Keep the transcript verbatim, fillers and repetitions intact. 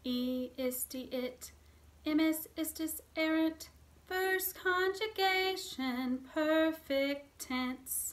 E isti it, imis istis errant, first conjugation, perfect tense.